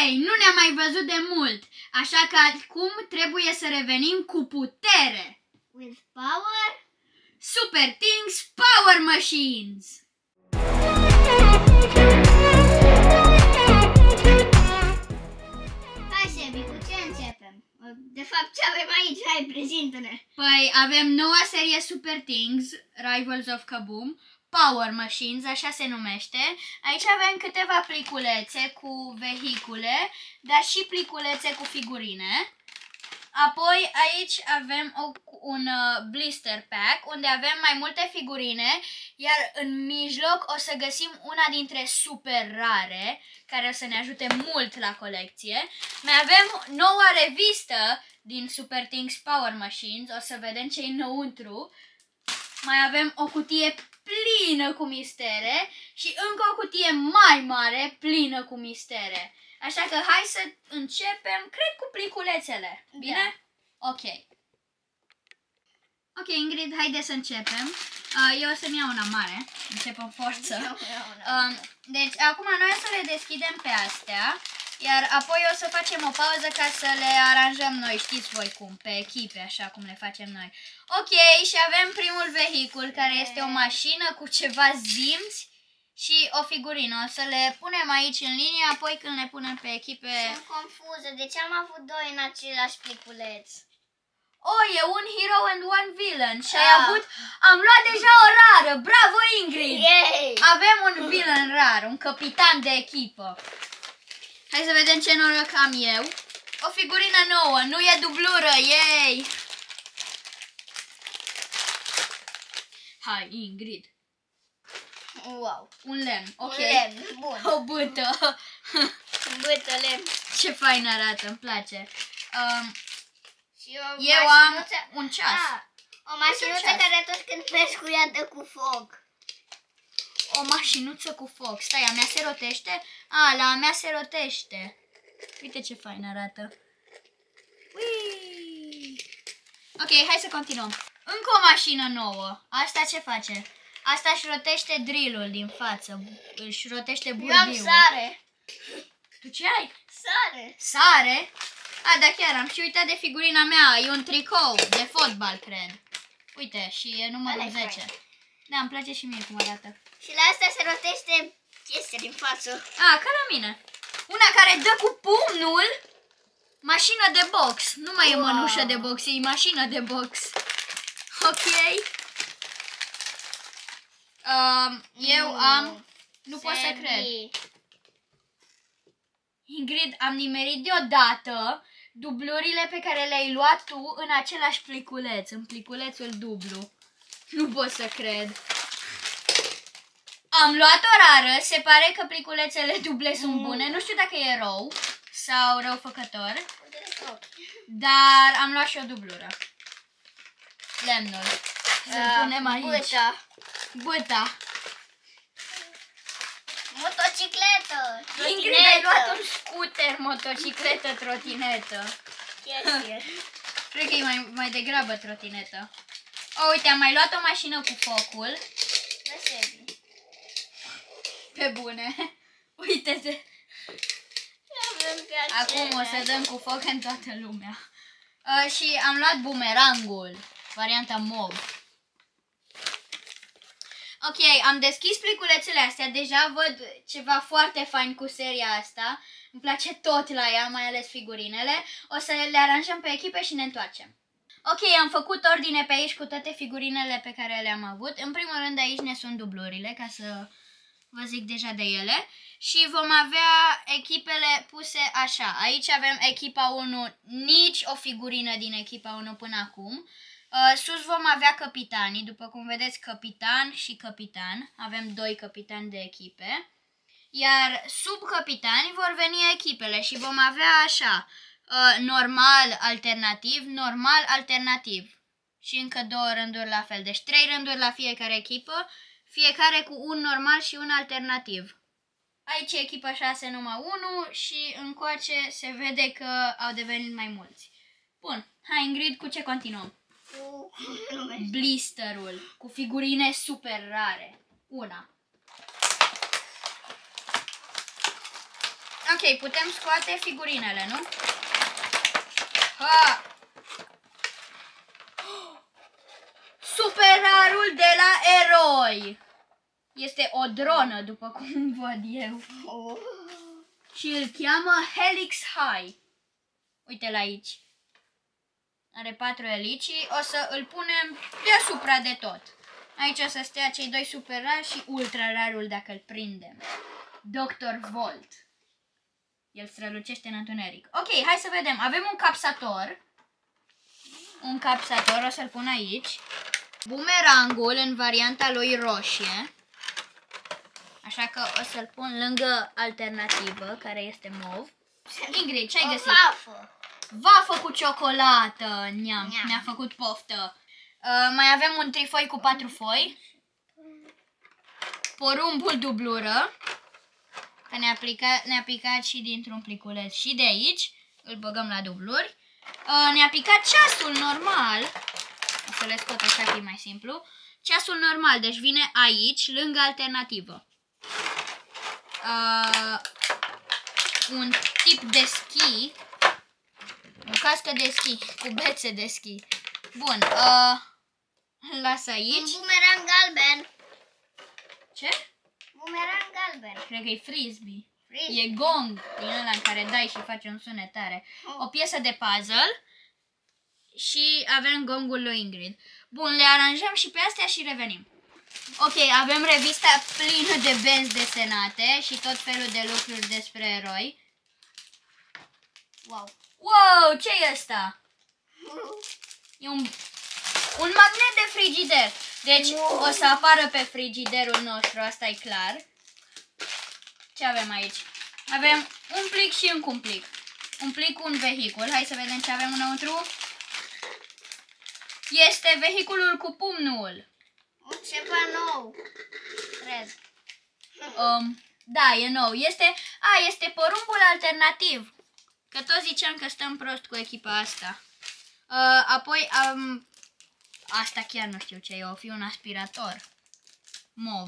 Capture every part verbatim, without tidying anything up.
Hei, nu ne-am mai văzut de mult, așa că acum trebuie să revenim cu putere. With power? Super Things Power Machines! Hai, Sebi, cu ce începem? De fapt, ce avem aici? Hai, prezintă-ne! Păi avem noua serie Super Things, Rivals of Kaboom, Power Machines, așa se numește. Aici avem câteva pliculețe cu vehicule, dar și pliculețe cu figurine. Apoi aici avem o, un uh, blister pack unde avem mai multe figurine, iar în mijloc o să găsim una dintre super rare, care o să ne ajute mult la colecție. Mai avem noua revistă din Super Things Power Machines, o să vedem ce e înăuntru. Mai avem o cutie plină cu mistere și încă o cutie mai mare plină cu mistere. Așa că hai să începem, cred, cu pliculețele. Bine? Da. Ok. Ok, Ingrid, haide să începem. Uh, eu o să-mi iau una mare. Începem forță. Uh, deci, acum noi o să le deschidem pe astea, iar apoi o să facem o pauză ca să le aranjăm noi, știți voi cum, pe echipe, așa cum le facem noi. Ok, și avem primul vehicul, care este o mașină cu ceva zimți și o figurină. O să le punem aici în linie, apoi când le punem pe echipe... Sunt confuză, de ce am avut doi în același pliculeț? Oh, e un hero and one villain și ai Ah. avut... Am luat deja o rară, bravo Ingrid! Yay! Avem un villain rar, un capitan de echipă. Hai să vedem ce noroc am eu. O figurină nouă, nu e dublură, yay! Hai, Ingrid. Wow! Un lemn, ok. Un lemn, bun. O bâtă. Bâtă lemn. Ce fain arată, îmi place. Um, Și o eu am mașinuță- un ceas. Ah, o mașinuță ceas. care atunci când mergi cu ea dă cu foc. O mașinuță cu foc. Stai, a mea se rotește? A, la a mea se rotește. Uite ce fain arată. Ui. Ok, hai să continuăm. Încă o mașină nouă. Asta ce face? Asta își rotește drill-ul din față. Își rotește Eu am burdiul. sare. Tu ce ai? Sare. Sare? A, da, chiar am și uitat de figurina mea. E un tricou de fotbal, cred. Uite, și e numărul Ăla-i zece. fain. Da, îmi place și mie cum arată. Și la asta se rotește chestia din față. A, ca la mine. Una care dă cu pumnul. Mașină de box. Nu mai e Wow. mănușă de box, e mașină de box. Ok. Um, eu am... Nu pot să cred. Ingrid, am nimerit deodată dublurile pe care le-ai luat tu în același pliculeț, în pliculețul dublu. Nu pot să cred. Am luat o rară, se pare că pliculețele duble sunt bune, nu știu dacă e rău sau răufăcător, dar am luat și o dublură. Lemnul. Să-l punem aici. Bâta. Bâta. Motocicletă. Ingrid, ai luat un scooter, motocicletă, trotinetă. Chestie. Cred că e mai, mai degrabă trotinetă. O, uite, am mai luat o mașină cu focul. Pe bune. Uite-te. Acum o să dăm cu foc în toată lumea. Uh, și am luat bumerangul, varianta mov. Ok, am deschis pliculețele astea, deja văd ceva foarte fain cu seria asta. Îmi place tot la ea, mai ales figurinele. O să le aranjăm pe echipe și ne întoarcem. Ok, am făcut ordine pe aici cu toate figurinele pe care le-am avut. În primul rând aici ne sunt dublurile, ca să vă zic deja de ele. Și vom avea echipele puse așa. Aici avem echipa unu, nici o figurină din echipa unu până acum. Uh, sus vom avea capitanii, după cum vedeți, capitan și capitan. Avem doi capitani de echipe. Iar sub capitani vor veni echipele și vom avea așa, uh, normal, alternativ, normal, alternativ. Și încă două rânduri la fel, deci trei rânduri la fiecare echipă, fiecare cu un normal și un alternativ. Aici e echipa șase numai unu și încoace se vede că au devenit mai mulți. Bun, hai Ingrid, cu ce continuăm? Cu Blisterul, cu figurine super rare. Una. Ok, putem scoate figurinele, nu? Ha! Superarul de la eroi! Este o dronă, după cum văd eu. Oh. Și îl cheamă Helix High. Uite-l aici. Are patru elici și o să îl punem deasupra de tot. Aici o să stea cei doi super rari și ultra rarul dacă îl prindem. doctor Volt. El strălucește în întuneric. Ok, hai să vedem. Avem un capsator. Un capsator, o să-l pun aici. Bumerangul în varianta lui roșie. Așa că o să-l pun lângă alternativă, care este mov. Ingrid, ce-ai găsit? O vafă. Vafă cu ciocolată. Niam, Niam. mi-a făcut poftă. Uh, mai avem un trifoi cu patru foi. Porumbul dublură. Că ne-a picat, ne-a picat și dintr-un pliculeț și de aici. Îl băgăm la dubluri. Uh, ne-a picat ceasul normal. O să le scot așa că e mai simplu. Ceasul normal, deci vine aici, lângă alternativă. Uh, un tip de schi. O cască de schi, cu bețe de schi. Bun, uh, las aici. Un bumerang galben. Ce? Bumerang galben. Cred că e frisbee. Frisbee. E gong, din ăla în care dai și face un sunet tare. O piesă de puzzle. Și avem gongul lui Ingrid. Bun, le aranjăm și pe astea și revenim. Ok, avem revista plină de benzi desenate și tot felul de lucruri despre eroi. Wow. Wow, ce e ăsta? E un, un magnet de frigider. Deci wow. O să apară pe frigiderul nostru, asta e clar. Ce avem aici? Avem un plic și încă un plic. Un plic cu un vehicul. Hai să vedem ce avem înăuntru. Este vehiculul cu pumnul. Ceva nou. Cred. Um, da, e nou. Este, a, este porumbul alternativ. Că tot ziceam că stăm prost cu echipa asta. Uh, apoi am... Asta chiar nu știu ce e. O fi un aspirator. Mov.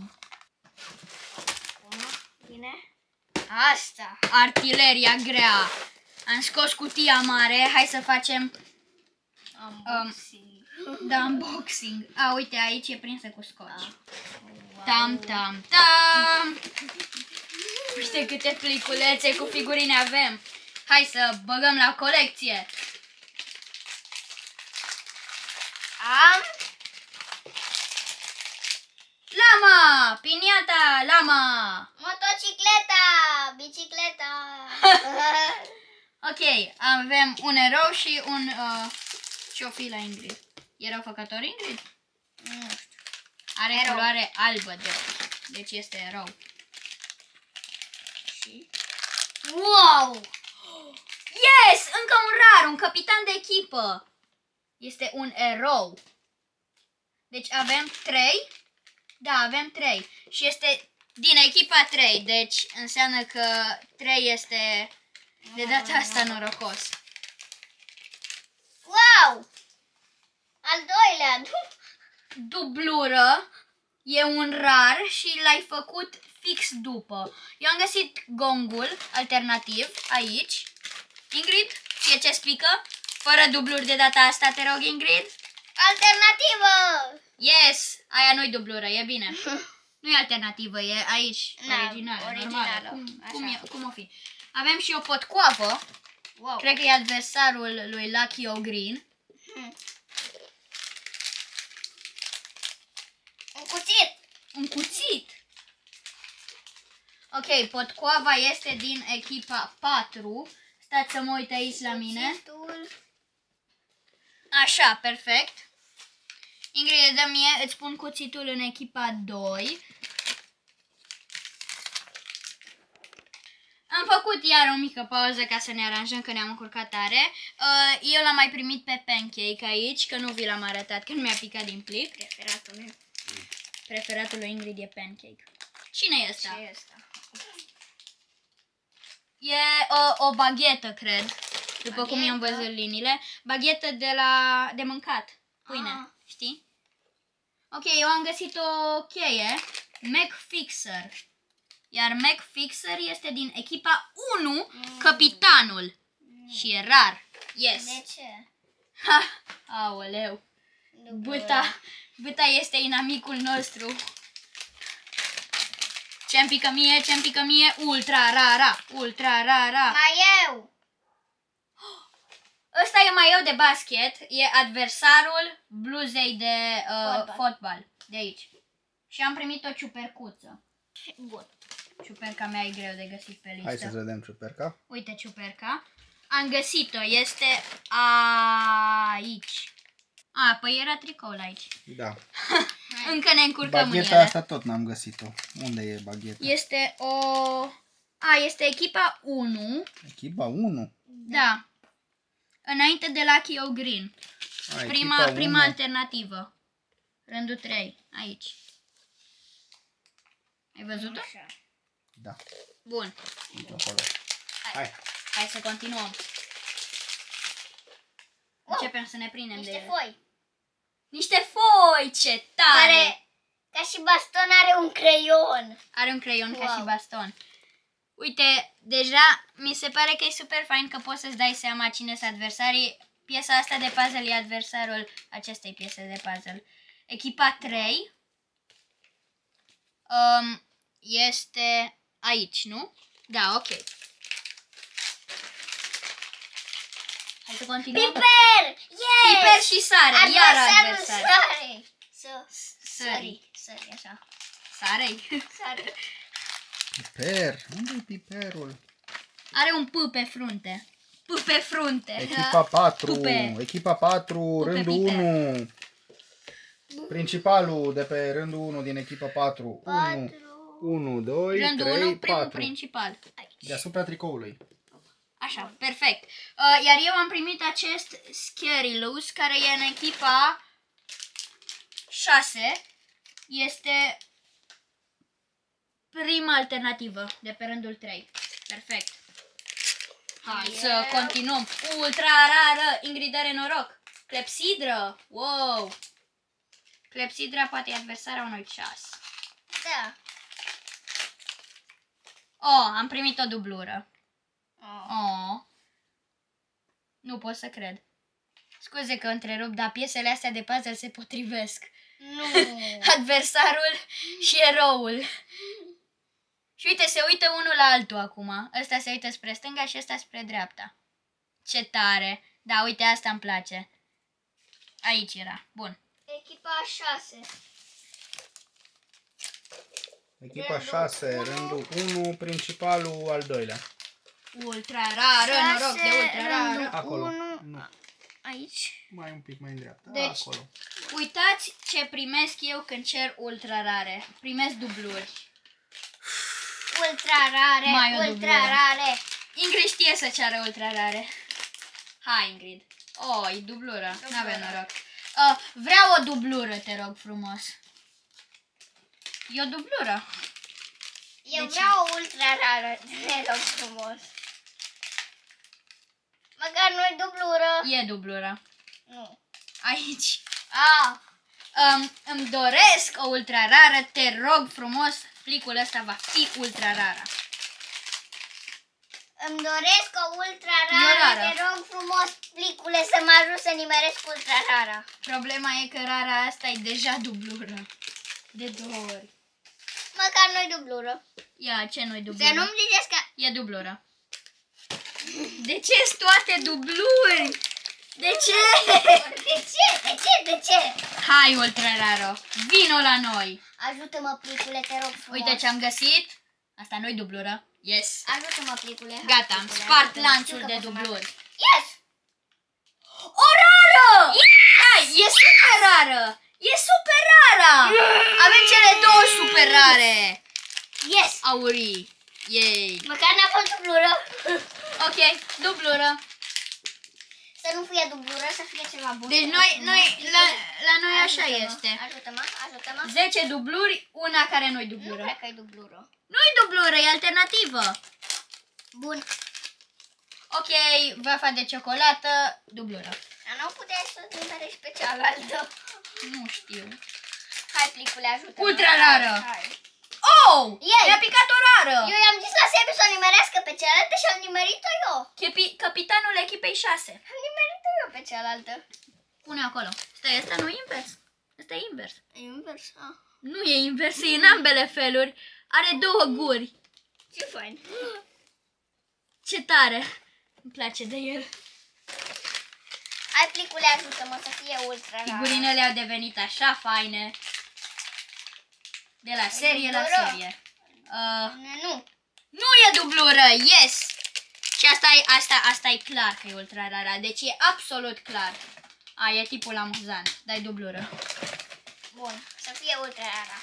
Bine. Asta. Artileria grea. Am scos cutia mare. Hai să facem... Unboxing. Um, da, unboxing. A, uite, aici e prinsă cu scoci. Ah. Wow. Tam, tam, tam. Uite câte pliculețe cu figurine avem. Hai să băgăm la colecție. Am Lama! Piniata! Lama! motocicleta, bicicleta. Ok, avem un erou și un... Uh, ce-o fi la Ingrid? E răufăcător Ingrid? Nu știu. Are Erou. culoare albă de ochi. Deci este erou. Și? Wow! Yes! Încă un rar, un capitan de echipă. Este un erou. Deci avem trei. Da, avem trei. Și este din echipa trei. Deci înseamnă că trei este de data asta norocos. Wow! Al doilea. Dublură. E un rar și l-ai făcut fix după. Eu am găsit gongul alternativ aici. Ingrid, ție ce spică? Fără dubluri de data asta, te rog, Ingrid. Alternativă! Yes! Aia nu-i dublură, e bine. Nu e alternativă, e aici, Na, originală, originală, normală. Cum, cum, așa. e, cum o fi? Avem și o potcoavă. Wow. Cred că e adversarul lui Lucky O'Green. Hmm. Un cuțit. Un cuțit. Ok, potcoava este din echipa patru. Stați să mă uit aici la mine. Cuțitul. Așa, perfect. Ingrid, dă mie, îți pun cuțitul în echipa doi. Am făcut iar o mică pauză ca să ne aranjăm, că ne-am încurcat tare. Uh, eu l-am mai primit pe pancake aici, că nu vi l-am arătat, că nu mi-a picat din plic. Preferatul meu. Preferatul lui Ingrid e pancake. Cine e ăsta? Ce e ăsta? E o, o baghetă, cred. După Baghetă? cum i-am văzut liniile. Baghetă de la de mâncat. Pâine, Ah. știi? Ok, eu am găsit o cheie. Mac Fixer. Iar Mac Fixer este din echipa unu, mm. capitanul. Mm. Și e rar. Yes. De ce? Ha, aoleu. Băta, băta este inamicul nostru. Ce-mi pică mie, ce-mi pică mie, ultra rara, ultra rara. Mai eu. Ăsta e mai eu de basket, e adversarul bluzei de uh, fotbal. fotbal, de aici. Și am primit o ciupercuță. Bun. Ciuperca mea e greu de găsit pe listă. Hai să vedem ciuperca. Uite ciuperca. Am găsit-o, este aici. A, păi era tricoul aici. Da. Încă ne încurcăm Bagheta în ele. asta tot n-am găsit-o. Unde e bagheta? Este o... A, este echipa unu. Echipa unu? Da. Înainte de Lucky O'Green. A, Prima, prima unu. alternativă. Rândul trei. Aici. Ai văzut-o? Da. Bun. Uite acolo. Hai. Hai. Hai să continuăm. Începem să ne prindem Niște de ele. foi. Niște foi! Ce tare! Care, ca și baston, are un creion. Are un creion Wow. ca și baston. Uite, deja mi se pare că e super fain că poți să-ți dai seama cine sunt adversarii. Piesa asta de puzzle e adversarul acestei piese de puzzle. Echipa trei um, este aici, nu? Da, ok. Hai să continuăm. Piper! Yes! Piper și sare, iar Adversarul adversar. sare. Să, Sări. Sări, așa. Sarei. Sare. Piper. Unde e piperul? Are un P pe frunte. P pe frunte. Echipa patru. Pupe. Echipa patru, Pupe rândul Piper. unu. Principalul de pe rândul unu din echipa patru. unu, unu, doi, Rândul unu, trei, primul patru. principal. Deasupra tricoului. Așa, perfect. Uh, iar eu am primit acest Scary Loose, care e în echipa șase. Este prima alternativă de pe rândul trei. Perfect. Hai Yeah. să continuăm. Ultra rară. Ingrid are noroc. Clepsidră. Wow. Clepsidra poate e adversarea unui ceas. Da. Oh, am primit o dublură. Oh. Oh. Nu pot să cred. Scuze că întrerup, dar piesele astea de puzzle se potrivesc. Nu. Adversarul și eroul. Și uite, se uită unul la altul acum. Ăsta se uită spre stânga și ăsta spre dreapta. Ce tare. Da, uite, asta îmi place. Aici era. Bun. Echipa șase. Echipa șase, rândul unu, principalul al doilea. Ultra rară, noroc de ultra rară. Acolo. unu. Nu. Aici. Mai un pic mai în dreapta. Deci- Acolo. Uitați ce primesc eu când cer ultra rare. Primesc dubluri. Ultra rare. Mai o ultra dublură. rare. Ingrid știe să ceară ultra rare. Hai, Ingrid. Oh, e dublură. Dublură. N-avem noroc. Uh, vreau o dublură, te rog frumos. E o dublură. Eu De ce? vreau o ultra rară. Te rog frumos. Măcar nu-i dublură. E dublură. Nu. Aici. Ah. Um, îmi doresc o ultra rară, te rog frumos. Plicul ăsta va fi ultra rară. Îmi doresc o ultra E rară. rară. Te rog frumos, plicule, să mă ajut să nimeresc ultra rara. Problema e că rara asta e deja dublură. De două ori. Măcar nu-i dublură. Ia, ce nu-i dublură? Să nu-mi ziceți că... E dublură. De ce sunt toate dubluri? De ce? De ce? De ce? De ce? Hai, ultra raro, vino la noi. Ajută-mă, plicule, te rog frumos. Uite ce am găsit. Asta nu-i dublură. Yes. Ajută-mă, plicule. Hai, Gata, am plicule, spart ajută-mă. lanțul Știu că de pot să mă dubluri. ajut. Yes! O rară! Hai, e super rară! E super rară! Avem cele două super rare. Yes! Aurii. Yay. Măcar n-a fost dublură. Ok, dublură. Să nu fie dublură, să fie ceva bun. Deci Te rog noi, frumos, noi plicule. la, la noi așa Ajută-mă, este. Ajută-mă, ajută-mă. zece dubluri, una care nu-i Nu dublură. cred că e dublură. Nu-i dublură, e alternativă. Bun. Ok, vafa de ciocolată, dublură. Dar nu puteai să nimerești pe cealaltă. Nu știu. Hai, plicule, ajută-mă. Ultra rară. Hai. Wow! Ei. Mi-a picat o rară! Eu i-am zis la Sebi să o nimerească pe cealaltă și am nimerit-o eu. Chepi- Capitanul echipei șase. Am nimerit-o eu pe cealaltă. Pune acolo. Stai, ăsta nu e invers. Ăsta e invers. E invers. Ah. Nu e invers, e în ambele feluri. Are două guri. Ce fain. Ce tare. Îmi place de el. Hai, plicule, ajută-mă să fie ultra rar. Figurinele au devenit așa faine. De la serie la dublură? serie. Uh, Nu. nu e dublură, yes! Și asta e, asta, asta e clar că e ultra rara. Deci e absolut clar. A, e tipul amuzant. Dai dublură. Bun, să fie ultra rara.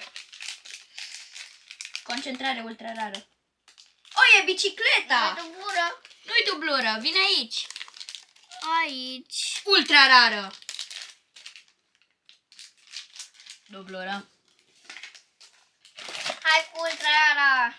Concentrare ultra rară. O, e bicicleta! E dublură. Nu-i dublură, vine aici. Aici. Ultra rară. Dublură. Hai cu ultra rara.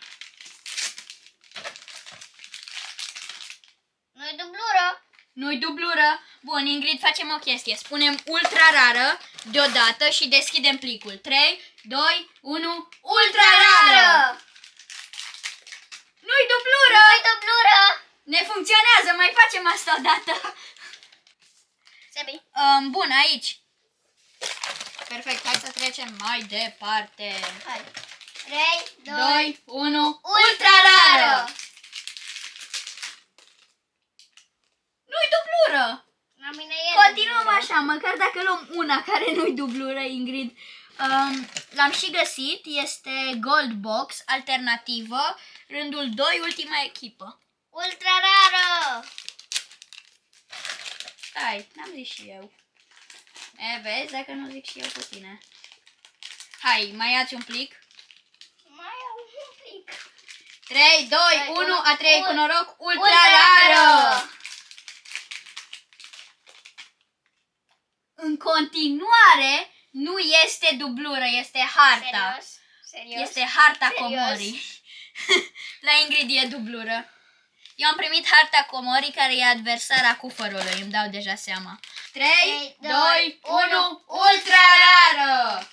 Nu-i dublură. Nu-i dublură. Bun, Ingrid, facem o chestie. Spunem ultra rară deodată și deschidem plicul. trei, doi, unu, ultra rară! Nu-i dublură! Nu-i dublură. Ne funcționează, mai facem asta odată. Sebi. Um, bun, aici. Perfect, hai să trecem mai departe. Hai. trei, doi, doi, unu, ultra rară. Nu-i dublură! La mine e Continuăm dublură. așa, măcar dacă luăm una care nu-i dublură, Ingrid. Um, L-am și găsit, este Gold Box, alternativă, rândul doi, ultima echipă. Ultra rară. Stai, n-am zis și eu. E, vezi, dacă nu zic și eu cu tine. Hai, mai ia-ți un plic. Mai au un plic. trei, doi, Doi, unu, unu, a trei ul- cu noroc, ultra ultra rară! rară. În continuare, nu este dublură, este harta. Serios? Serios? Este harta Serios? comorii. La Ingrid e dublură. Eu am primit harta comorii care e adversara cufărului, îmi dau deja seama. trei, doi, unu, ultra rară!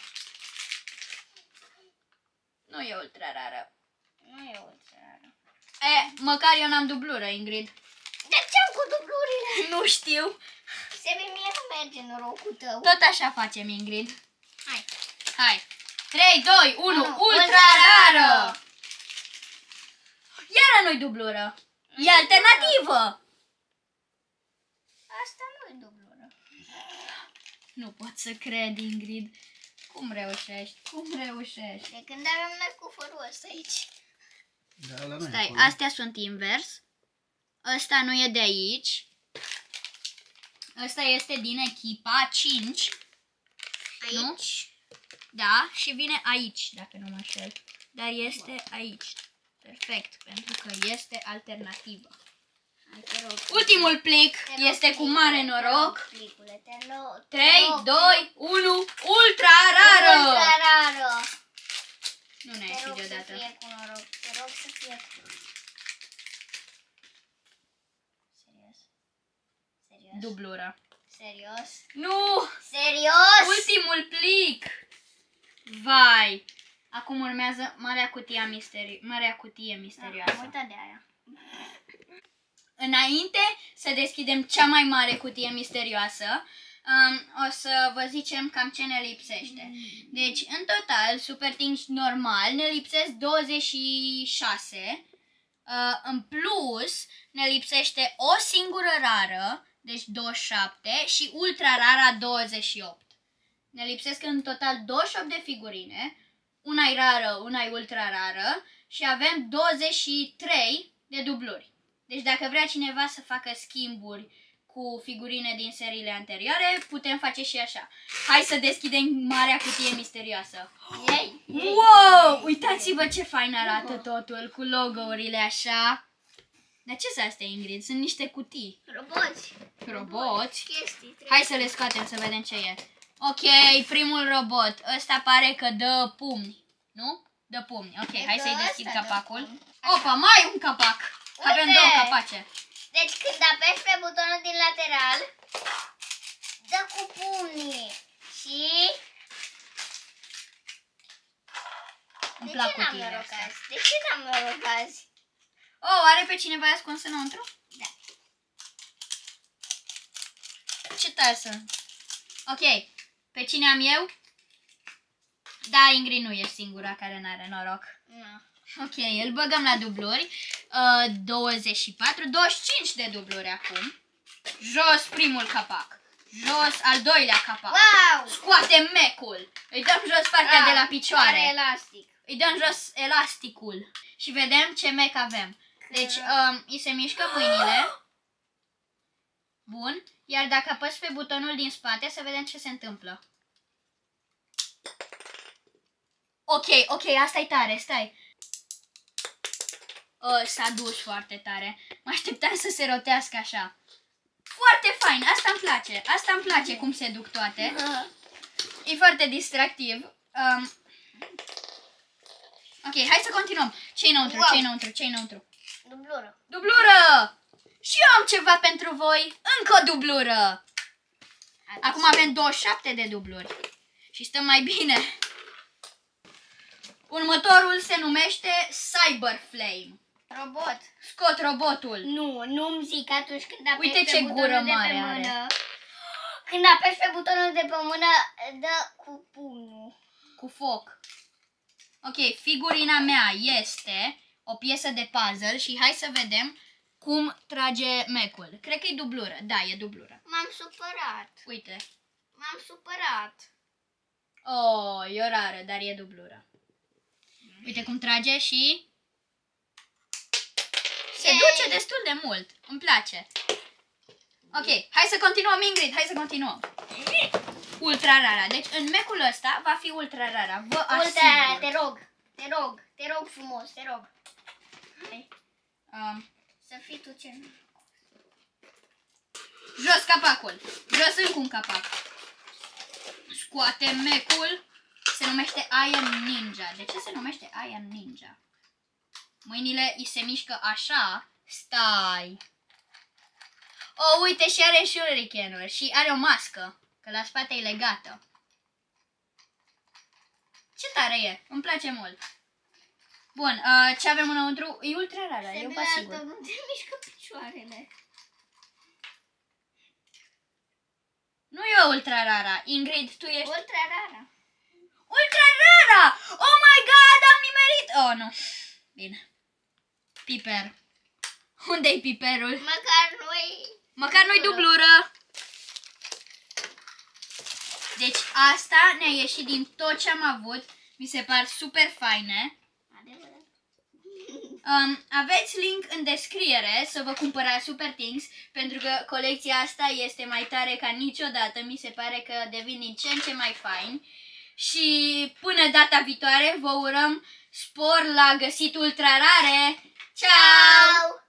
Nu e ultra rară. Nu e ultra rară. E, măcar eu n-am dublură, Ingrid. De ce-am cu dublurile? Nu știu. Sebi, mie nu merge norocul tău. Tot așa facem, Ingrid. Hai. Hai. trei, doi, unu, Unu, ultra ultra rară! rară! Iară nu-i dublură. E alternativă. Asta nu e dublură. Nu pot să cred, Ingrid. Cum reușești? Cum reușești? De când avem noi cu fărul ăsta aici. Da, la noi Stai, acolo. astea sunt invers. Ăsta nu e de aici. Ăsta este din echipa cinci. Aici. Nu? Da, și vine aici, dacă nu mă înșel. Dar este aici. Perfect, pentru că este alternativă. Hai, te rog. Ultimul plic Te rog, este cu plicule, mare te rog, noroc. plicule, te rog, te trei, rog, doi, unu, ultra rară! Ultra rară. Nu ne Te ieși rog să deodată. fie cu noroc. Te rog să fie cu noroc. Serios? Serios? Dublură. Serios? Nu! Serios? Ultimul plic! Vai! Acum urmează marea cutie, misteri marea cutie Am misterioasă. uitat de aia. Înainte să deschidem cea mai mare cutie misterioasă, um, o să vă zicem cam ce ne lipsește. Deci, în total, Super Things normal ne lipsesc douăzeci și șase. Uh, în plus, ne lipsește o singură rară, deci douăzeci și șapte, și ultra rara douăzeci și opt. Ne lipsesc în total douăzeci și opt de figurine, una e rară, una e ultra rară și avem douăzeci și trei de dubluri. Deci dacă vrea cineva să facă schimburi cu figurine din seriile anterioare, putem face și așa. Hai să deschidem marea cutie misterioasă. Ei, ei. Wow! Uitați-vă ce fain arată totul cu logo-urile așa. Dar ce sunt astea, Ingrid? Sunt niște cutii. Roboți. Roboți. Chestii. Hai să le scoatem să vedem ce e. Ok, primul robot. Ăsta pare că dă pumni. Nu? Dă pumni. Ok, Cred hai că să-i deschid ăsta dă capacul. pumni. Opa, mai un capac. Avem Uite! două capace. Deci când apeși pe butonul din lateral, dă cu pumnii și Îmi De plac ce n-am cutiile noroc astea. azi? De ce n-am noroc azi? Oh, are pe cineva ascuns înăuntru? Da. Ce tare sunt. Ok. Pe cine am eu? Da, Ingrid nu e singura care n-are noroc. Nu. Ok, îl băgăm la dubluri. Uh, douăzeci și patru, douăzeci și cinci de dubluri acum. Jos primul capac. Jos al doilea capac. Wow! Scoatem mecul. Îi dăm jos partea Ah, de la Are picioare. elastic. Îi dăm jos elasticul. Și vedem ce mec avem. Deci, um, îi se mișcă mâinile. Bun. Iar dacă apăs pe butonul din spate, să vedem ce se întâmplă. Ok, ok, asta e tare, stai. Uh, S-a dus foarte tare. Mă așteptam să se rotească așa. Foarte fain, asta îmi place. Asta îmi place cum se duc toate. E foarte distractiv. Um, ok, hai să continuăm. Ce-i înăuntru, Wow. ce-i înăuntru, ce-i înăuntru? Dublură. Dublură! Și eu am ceva pentru voi. Încă o dublură. Acum avem douăzeci și șapte de dubluri. Și stăm mai bine. Următorul se numește Cyber Flame. Robot. Scot robotul. Nu, nu-mi zic atunci când apeși Uite pe ce butonul gură de mare pe are. mână. Când apeși pe butonul de pe mână, dă cu pumnul. Cu foc. Ok, figurina mea este o piesă de puzzle și hai să vedem cum trage mecul. Cred că e dublură. Da, e dublură. M-am supărat. Uite. M-am supărat. Oh, e o rară, dar e dublură. Uite cum trage și se Yay! duce destul de mult. Îmi place. Ok, hai să continuăm, Ingrid, hai să continuăm. Ultra rara. Deci în mecul ăsta va fi ultra rara. Vă Ultra, asigur. te rog, te rog, te rog frumos, te rog. Hai, Um, să fii tu ce jos capacul. Jos încă un capac. Scoatem mecul. Se numește Iron Ninja. De ce se numește Iron Ninja? Mâinile îi se mișcă așa. Stai. Oh, uite, și are shurikenul. Și are o mască. Că la spate e legată. Ce tare e. Îmi place mult. Bun, uh, ce avem înăuntru? E ultra rara, eu vă asigur. nu te mișcă picioarele. Nu e ultra rara. Ingrid, tu ești Ultra rara. ultra rara! Oh my god, am nimerit! Oh, nu. Bine. Piper. Unde-i piperul? Măcar noi... Măcar nu-i dublură. Deci asta ne-a ieșit din tot ce am avut. Mi se par super faine. Adevărat. Um, aveți link în descriere să vă cumpărați Super Things, pentru că colecția asta este mai tare ca niciodată. Mi se pare că devin din ce în ce mai faini. Și până data viitoare vă urăm spor la găsit ultra rare. Ciao! Ciao!